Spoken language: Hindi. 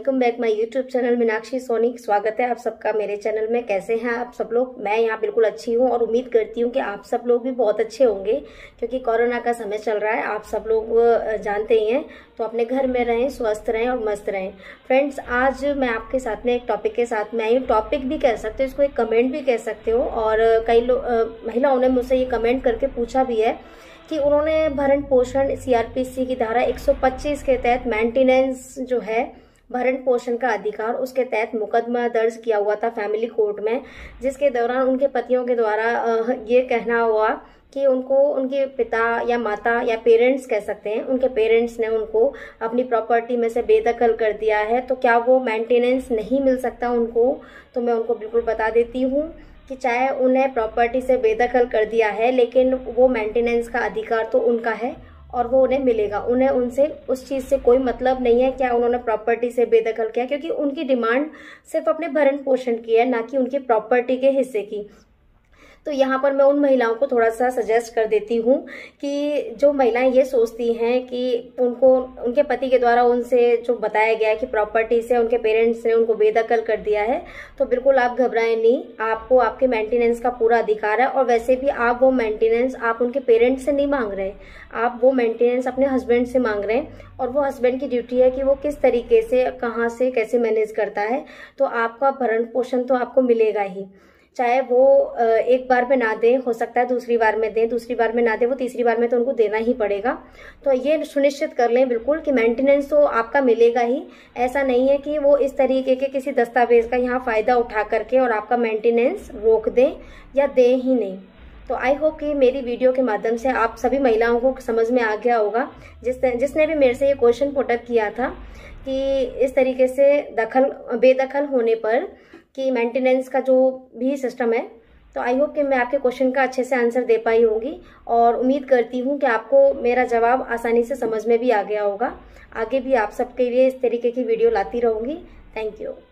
Welcome back my YouTube channel Meenakshi Soni. स्वागत है आप सबका मेरे चैनल में। कैसे हैं आप सब लोग? मैं यहाँ बिल्कुल अच्छी हूँ और उम्मीद करती हूँ कि आप सब लोग भी बहुत अच्छे होंगे, क्योंकि कोरोना का समय चल रहा है, आप सब लोग जानते ही हैं। तो अपने घर में रहें, स्वस्थ रहें और मस्त रहें। फ्रेंड्स, आज मैं आपके साथ में एक टॉपिक के साथ में आई हूँ। टॉपिक भी कह सकते हो, इसको एक कमेंट भी कह सकते हो। और कई महिलाओं ने मुझसे ये कमेंट करके पूछा भी है कि उन्होंने भरण पोषण सीआरपीसी की धारा 125 के तहत मेंटेनेंस जो है भरण पोषण का अधिकार, उसके तहत मुकदमा दर्ज किया हुआ था फैमिली कोर्ट में, जिसके दौरान उनके पतियों के द्वारा ये कहना हुआ कि उनको उनके पिता या माता या पेरेंट्स कह सकते हैं, उनके पेरेंट्स ने उनको अपनी प्रॉपर्टी में से बेदखल कर दिया है। तो क्या वो मेंटेनेंस नहीं मिल सकता उनको? तो मैं उनको बिल्कुल बता देती हूँ कि चाहे उन्हें प्रॉपर्टी से बेदखल कर दिया है, लेकिन वो मेंटेनेंस का अधिकार तो उनका है और वो उन्हें मिलेगा। उन्हें उनसे उस चीज़ से कोई मतलब नहीं है क्या उन्होंने प्रॉपर्टी से बेदखल किया, क्योंकि उनकी डिमांड सिर्फ अपने भरण पोषण की है, ना कि उनकी प्रॉपर्टी के हिस्से की। तो यहाँ पर मैं उन महिलाओं को थोड़ा सा सजेस्ट कर देती हूँ कि जो महिलाएं ये सोचती हैं कि उनको उनके पति के द्वारा उनसे जो बताया गया है कि प्रॉपर्टी से उनके पेरेंट्स ने उनको बेदखल कर दिया है, तो बिल्कुल आप घबराएं नहीं। आपको आपके मेंटेनेंस का पूरा अधिकार है। और वैसे भी आप वो मेंटेनेंस आप उनके पेरेंट्स से नहीं मांग रहे, आप वो मेंटेनेंस अपने हस्बैंड से मांग रहे हैं। और वो हस्बैंड की ड्यूटी है कि वो किस तरीके से, कहाँ से, कैसे मैनेज करता है। तो आपका भरण पोषण तो आपको मिलेगा ही, चाहे वो एक बार में ना दे, हो सकता है दूसरी बार में दे, दूसरी बार में ना दे, वो तीसरी बार में तो उनको देना ही पड़ेगा। तो ये सुनिश्चित कर लें बिल्कुल कि मेंटेनेंस तो आपका मिलेगा ही। ऐसा नहीं है कि वो इस तरीके के किसी दस्तावेज का यहाँ फायदा उठा करके और आपका मेंटेनेंस रोक दें या दे ही नहीं। तो आई होप कि मेरी वीडियो के माध्यम से आप सभी महिलाओं को समझ में आ गया होगा, जिसने भी मेरे से ये क्वेश्चन पुटअप किया था कि इस तरीके से बेदखल होने पर कि मेंटेनेंस का जो भी सिस्टम है। तो आई होप कि मैं आपके क्वेश्चन का अच्छे से आंसर दे पाई होंगी और उम्मीद करती हूँ कि आपको मेरा जवाब आसानी से समझ में भी आ गया होगा। आगे भी आप सबके लिए इस तरीके की वीडियो लाती रहूँगी। Thank you.